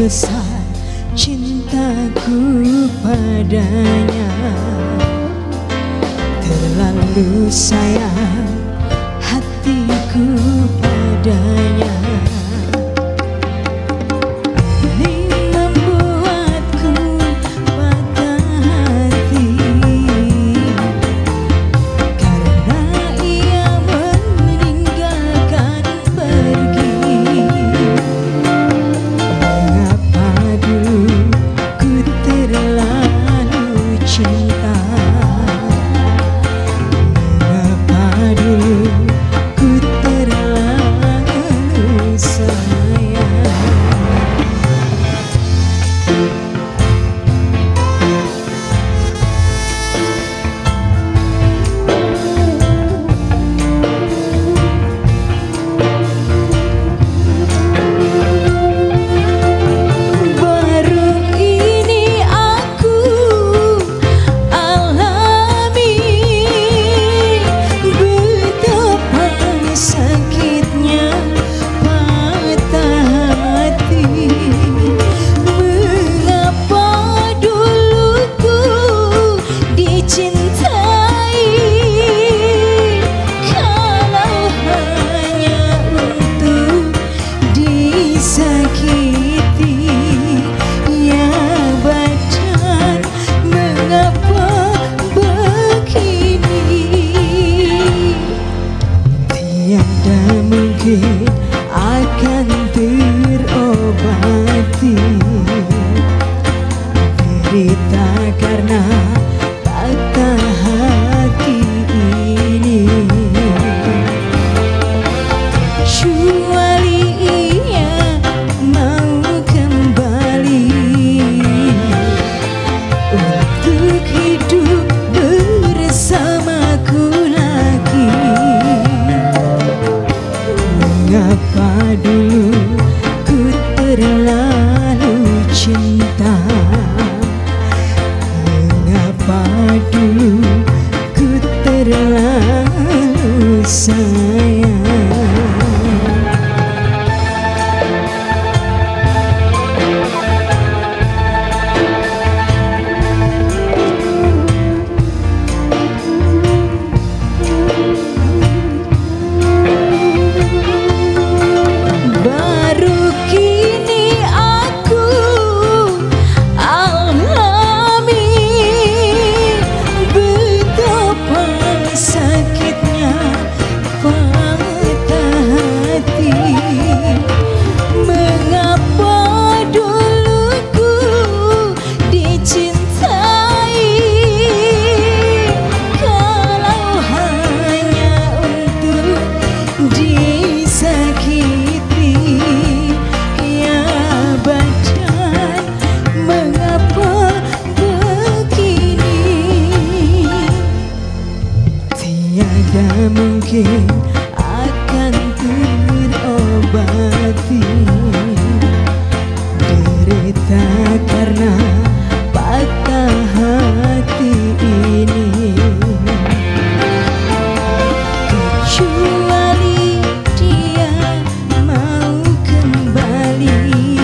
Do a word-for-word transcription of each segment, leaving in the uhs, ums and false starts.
besar cintaku padanya, terlalu sayang hatiku padanya. Akan terobati derita karena patah hati ini, kecuali ia mau kembali untuk hidup bersamaku lagi. Mengapa dulu ku terlalu cinta? Mengapa dulu ku terlalu sayang? Tiada mungkin akan terobati derita karena patah hati ini, kecuali dia mau kembali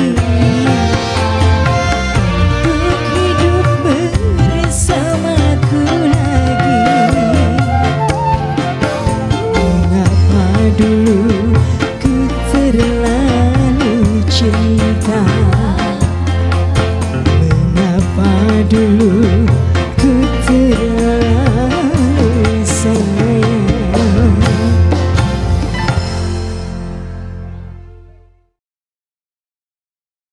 untuk hidup bersamaku lagi. Dulu ku terlalu cinta, mengapa dulu